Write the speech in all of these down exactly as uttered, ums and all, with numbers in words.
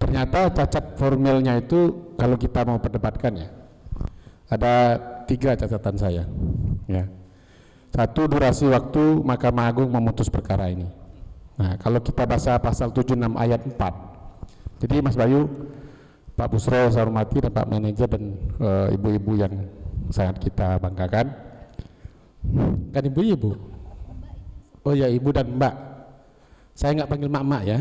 ternyata cacat formilnya itu kalau kita mau perdebatkan ya, ada tiga catatan saya. Ya. Satu, durasi waktu Mahkamah Agung memutus perkara ini. Nah, kalau kita baca pasal tujuh puluh enam ayat empat, jadi Mas Bayu, Pak Busro, saya hormati, dan Pak Manajer, dan ibu-ibu uh, yang sangat kita banggakan. Kan ibu-ibu? Oh ya, ibu dan mbak. Saya nggak panggil mak-mak ya.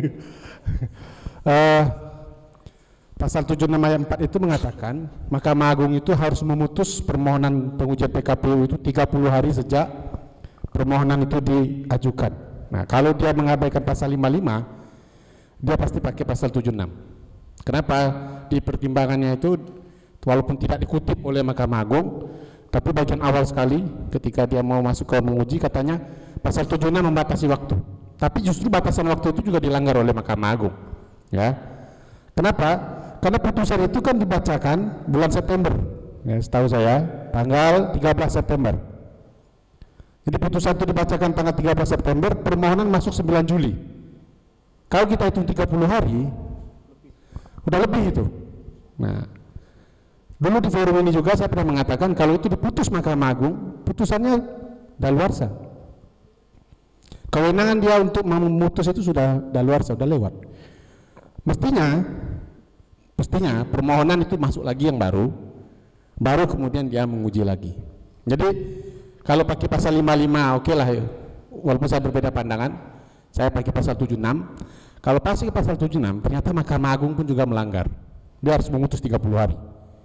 uh, pasal tujuh puluh enam ayat empat itu mengatakan Mahkamah Agung itu harus memutus permohonan pengujian P K P U itu tiga puluh hari sejak permohonan itu diajukan. Nah, kalau dia mengabaikan pasal lima puluh lima, dia pasti pakai pasal tujuh puluh enam. Kenapa? Di pertimbangannya itu walaupun tidak dikutip oleh Mahkamah Agung, tapi bagian awal sekali ketika dia mau masuk ke menguji katanya pasal tujuh puluh enam membatasi waktu. Tapi justru batasan waktu itu juga dilanggar oleh Mahkamah Agung. Ya. Kenapa? Karena putusan itu kan dibacakan bulan September. Ya, setahu saya tanggal tiga belas September. Jadi putusan itu dibacakan tanggal tiga belas September, permohonan masuk sembilan Juli. Kalau kita hitung tiga puluh hari, udah lebih itu. Nah, dulu di forum ini juga saya pernah mengatakan kalau itu diputus Mahkamah Agung, putusannya daluarsa. Kewenangan dia untuk memutus itu sudah daluarsa, sudah lewat. Mestinya, mestinya permohonan itu masuk lagi yang baru, baru kemudian dia menguji lagi. Jadi kalau pakai pasal lima puluh lima, oke okay lah, walaupun saya berbeda pandangan, saya pakai pasal tujuh puluh enam. Kalau pakai pasal tujuh puluh enam, ternyata Mahkamah Agung pun juga melanggar. Dia harus memutus tiga puluh hari.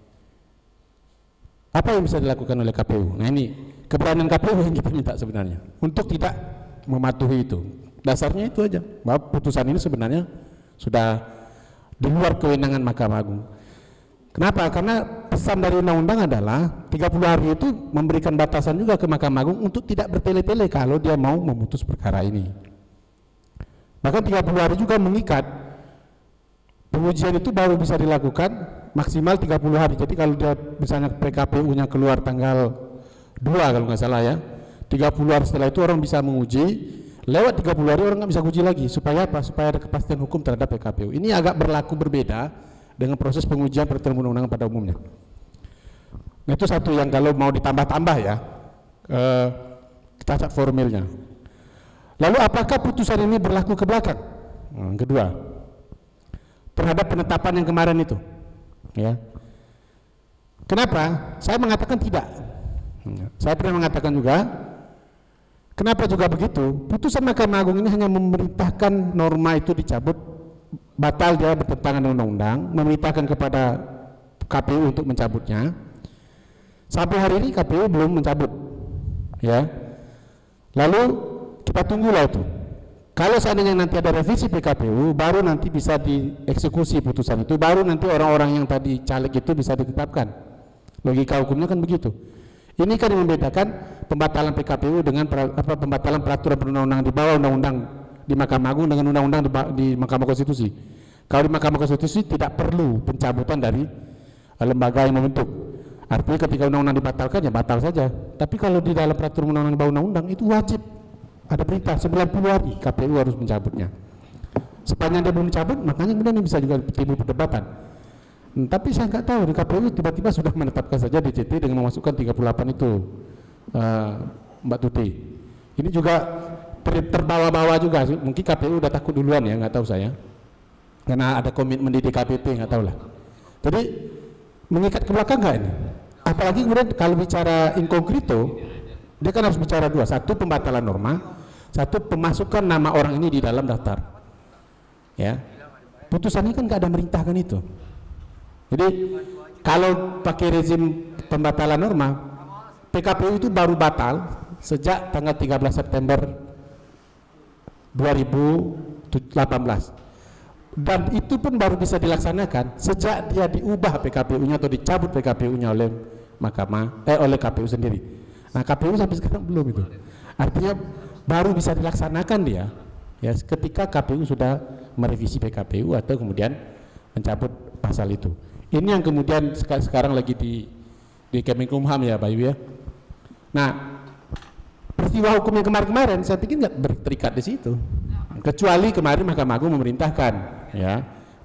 Apa yang bisa dilakukan oleh K P U? Nah ini keberanian K P U yang kita minta sebenarnya untuk tidak mematuhi itu. Dasarnya itu aja, bahwa putusan ini sebenarnya sudah di luar kewenangan Mahkamah Agung. Kenapa? Karena pesan dari undang-undang adalah tiga puluh hari itu memberikan batasan juga ke Mahkamah Agung untuk tidak bertele-tele kalau dia mau memutus perkara ini. Bahkan tiga puluh hari juga mengikat pengujian itu baru bisa dilakukan maksimal tiga puluh hari. Jadi kalau dia misalnya P K P U-nya keluar tanggal dua kalau nggak salah ya, tiga puluh hari setelah itu orang bisa menguji, lewat tiga puluh hari orang nggak bisa uji lagi. Supaya apa? Supaya ada kepastian hukum terhadap P K P U. Ini agak berlaku berbeda dengan proses pengujian peraturan undang-undangan pada umumnya. Nah, itu satu yang kalau mau ditambah-tambah ya, eh, cacat formilnya. Lalu apakah putusan ini berlaku ke belakang? Nah, yang kedua, terhadap penetapan yang kemarin itu, ya. Kenapa? Saya mengatakan tidak. Saya pernah mengatakan juga. Kenapa juga begitu? Putusan Mahkamah Agung ini hanya memerintahkan norma itu dicabut, batal dia bertentangan dengan undang-undang, memerintahkan kepada K P U untuk mencabutnya. Sampai hari ini K P U belum mencabut, ya. Lalu kita tunggulah itu. Kalau seandainya nanti ada revisi P K P U, baru nanti bisa dieksekusi putusan itu, baru nanti orang-orang yang tadi caleg itu bisa ditetapkan. Logika hukumnya kan begitu. Ini kan yang membedakan pembatalan P K P U dengan pra, apa, pembatalan peraturan perundang-undangan di bawah undang-undang di Mahkamah Agung dengan undang-undang di, di Mahkamah Konstitusi. Kalau di Mahkamah Konstitusi tidak perlu pencabutan dari uh, lembaga yang membentuk. Artinya ketika undang-undang dibatalkan ya batal saja. Tapi kalau di dalam peraturan undang-undang di bawah undang-undang itu wajib ada perintah sembilan puluh hari K P U harus mencabutnya. Sepanjang dia belum mencabut, makanya kemudian ini bisa juga timbul perdebatan. Hmm, tapi saya nggak tahu di K P U tiba-tiba sudah menetapkan saja D C T dengan memasukkan tiga puluh delapan itu, uh, Mbak Tuti. Ini juga ter terbawa-bawa juga. Mungkin K P U udah takut duluan ya, nggak tahu saya. Karena ada komitmen di D K P P, nggak tahu lah. Jadi mengikat ke belakang nggak ini? Apalagi kemudian kalau bicara in concreto, dia kan harus bicara dua. Satu pembatalan norma, satu pemasukan nama orang ini di dalam daftar. Ya, putusannya kan nggak ada merintahkan itu. Jadi kalau pakai rezim pembatalan norma, P K P U itu baru batal sejak tanggal tiga belas September dua ribu delapan belas. Dan itu pun baru bisa dilaksanakan sejak dia diubah P K P U-nya atau dicabut P K P U-nya oleh mahkamah, eh oleh K P U sendiri. Nah, K P U sampai sekarang belum itu. Artinya baru bisa dilaksanakan dia ya ketika K P U sudah merevisi P K P U atau kemudian mencabut pasal itu. Ini yang kemudian sekarang lagi di di Kemenkumham ya, Bayu ya. Nah, peristiwa hukum yang kemarin-kemarin saya pikir nggak berterikat di situ. Kecuali kemarin Mahkamah Agung memerintahkan ya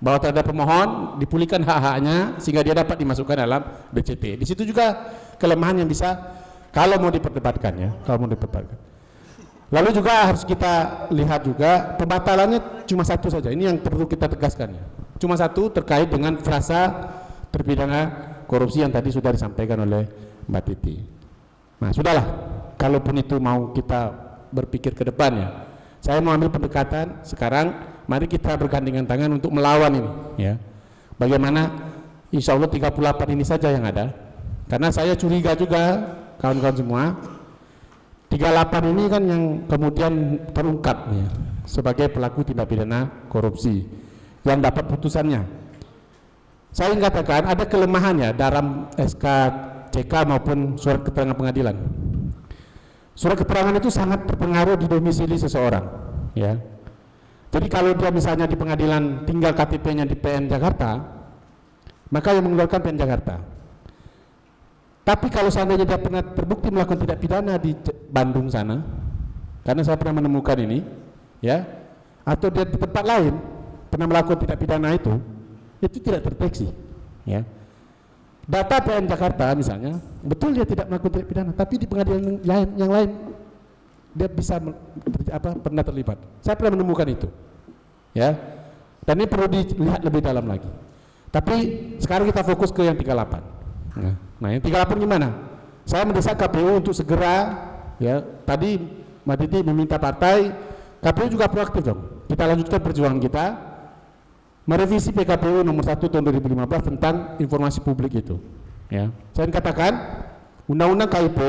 bahwa terhadap pemohon dipulihkan hak-haknya sehingga dia dapat dimasukkan dalam D C T. Di situ juga kelemahan yang bisa kalau mau diperdebatkan ya, kalau mau diperdebatkan. Lalu juga harus kita lihat juga pembatalannya cuma satu saja. Ini yang perlu kita tegaskan ya. Cuma satu terkait dengan frasa terpidana korupsi yang tadi sudah disampaikan oleh Mbak Titi. Nah, sudahlah. Kalaupun itu mau kita berpikir ke depan ya. Saya mau ambil pendekatan sekarang, mari kita bergandengan tangan untuk melawan ini ya. Bagaimana insya Allah tiga puluh delapan ini saja yang ada. Karena saya curiga juga kawan-kawan semua, tiga puluh delapan ini kan yang kemudian terungkap ya, sebagai pelaku tindak pidana korupsi yang dapat putusannya. Saya ingin katakan ada kelemahannya dalam S K C K maupun surat keterangan pengadilan. Surat keterangan itu sangat berpengaruh di domisili seseorang ya. Jadi kalau dia misalnya di pengadilan tinggal K T P-nya di P N Jakarta, maka yang mengeluarkan P N Jakarta. Tapi kalau seandainya dia pernah terbukti melakukan tindak pidana di Bandung sana, karena saya pernah menemukan ini ya, atau dia di tempat lain pernah melakukan tindak pidana itu, itu tidak terdeteksi ya. Data P N Jakarta misalnya, betul dia tidak melakukan tindak pidana, tapi di pengadilan lain, yang lain dia bisa apa, pernah terlibat. Saya pernah menemukan itu, ya. Dan ini perlu dilihat lebih dalam lagi. Tapi sekarang kita fokus ke yang tiga puluh delapan. Nah, nah yang tiga puluh delapan gimana? Saya mendesak K P U untuk segera, ya. Tadi Mbak Titi meminta partai, K P U juga proaktif dong. Kita lanjutkan perjuangan kita. Merevisi P K P U nomor satu tahun dua ribu lima belas tentang informasi publik itu ya. Saya katakan undang-undang K I P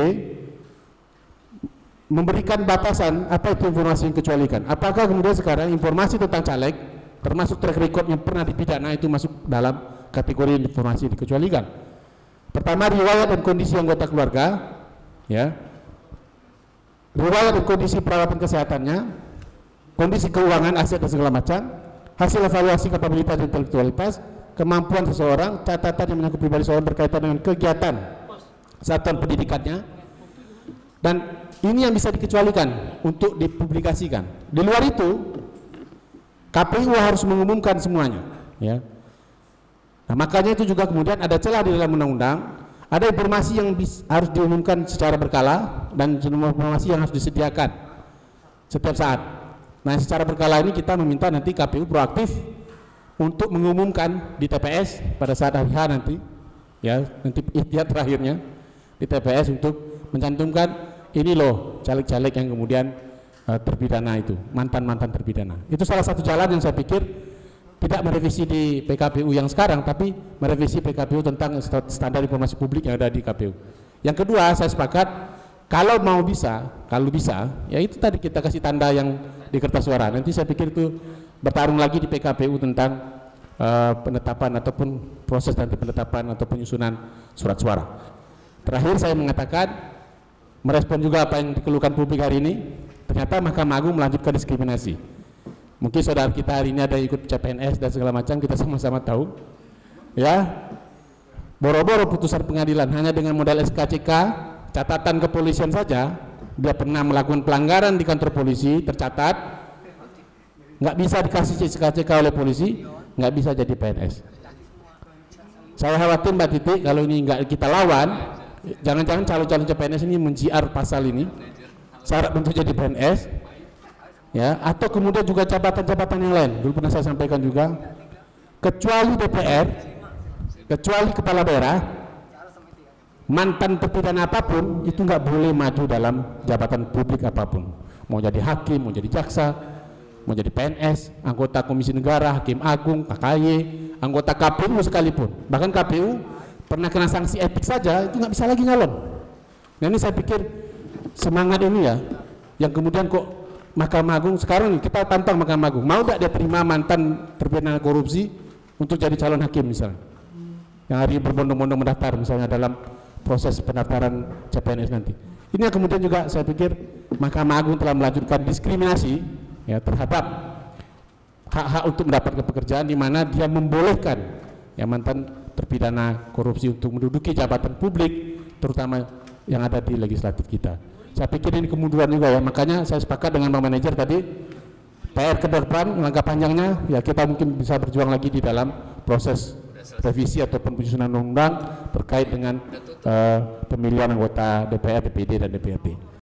memberikan batasan apa itu informasi yang dikecualikan. Apakah kemudian sekarang informasi tentang caleg termasuk track record yang pernah dipidana itu masuk dalam kategori informasi yang dikecualikan? Pertama, riwayat dan kondisi anggota keluarga ya, riwayat dan kondisi perawatan kesehatannya, kondisi keuangan, aset dan segala macam, hasil evaluasi kapabilitas dan intelektualitas, kemampuan seseorang, catatan yang menyangkut pribadi seseorang berkaitan dengan kegiatan satuan pendidikannya, dan ini yang bisa dikecualikan untuk dipublikasikan. Di luar itu, K P U harus mengumumkan semuanya. Ya. Nah, makanya itu juga kemudian ada celah di dalam undang-undang, ada informasi yang harus diumumkan secara berkala dan informasi yang harus disediakan setiap saat. Nah, secara berkala ini kita meminta nanti K P U proaktif untuk mengumumkan di T P S pada saat hari H nanti, ya nanti ikhtiar terakhirnya di T P S untuk mencantumkan ini loh caleg-caleg yang kemudian uh, terpidana itu, mantan-mantan terpidana. Itu salah satu jalan yang saya pikir tidak merevisi di P K P U yang sekarang, tapi merevisi P K P U tentang standar informasi publik yang ada di K P U. Yang kedua, saya sepakat kalau mau bisa, kalau bisa, ya itu tadi kita kasih tanda yang di kertas suara. Nanti saya pikir itu bertarung lagi di P K P U tentang uh, penetapan ataupun proses nanti penetapan atau penyusunan surat suara. Terakhir saya mengatakan, merespon juga apa yang dikeluhkan publik hari ini, ternyata Mahkamah Agung melanjutkan diskriminasi. Mungkin saudara kita hari ini ada ikut C P N S dan segala macam, kita sama-sama tahu. Ya, boro-boro putusan pengadilan hanya dengan modal S K C K, catatan kepolisian saja, dia pernah melakukan pelanggaran di kantor polisi, tercatat, nggak bisa dikasih S K C K oleh polisi, nggak bisa jadi P N S. Saya khawatir Mbak Titi kalau ini nggak kita lawan, jangan-jangan calon-calon C P N S ini menjiar pasal ini, syarat untuk jadi P N S, ya, atau kemudian juga jabatan-jabatan yang lain. Dulu pernah saya sampaikan juga, kecuali D P R, kecuali kepala daerah, mantan terpidana apapun itu nggak boleh maju dalam jabatan publik apapun, mau jadi hakim, mau jadi jaksa, mau jadi P N S, anggota Komisi Negara, Hakim Agung, K K Y, anggota K P U sekalipun. Bahkan K P U pernah kena sanksi etik saja itu nggak bisa lagi nyalon. Nah, ini saya pikir semangat ini ya, yang kemudian kok Mahkamah Agung sekarang kita tantang Mahkamah Agung, mau nggak dia terima mantan terpidana korupsi untuk jadi calon hakim misalnya, yang hari berbondong-bondong mendaftar misalnya dalam proses pendaftaran C P N S nanti. Ini yang kemudian juga saya pikir Mahkamah Agung telah melanjutkan diskriminasi ya terhadap hak-hak untuk mendapatkan pekerjaan, di mana dia membolehkan ya mantan terpidana korupsi untuk menduduki jabatan publik, terutama yang ada di legislatif kita. Saya pikir ini kemunduran juga ya, makanya saya sepakat dengan Bang Manajer tadi, P R ke depan, langkah panjangnya ya kita mungkin bisa berjuang lagi di dalam proses revisi ataupun penyusunan undang-undang terkait dengan uh, pemilihan anggota D P R, D P D, dan D P R D.